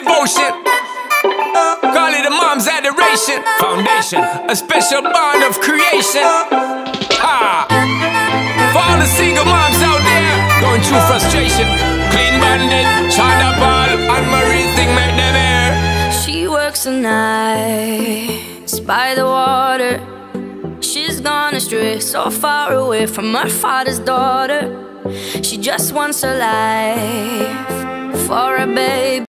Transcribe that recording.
devotion. Call it a mom's adoration. Foundation, a special bond of creation. Ah, for all the single moms out there going through frustration. Clean Bandit, China Paul, and Marie thing make them air. She works the nights by the water. She's gone astray, so far away from her father's daughter. She just wants a life for a baby.